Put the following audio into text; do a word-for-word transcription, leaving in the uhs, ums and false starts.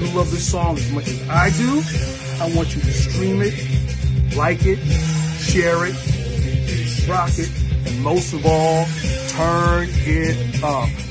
love this song as much as I do, I want you to stream it, like it, share it, rock it, and most of all, turn it up.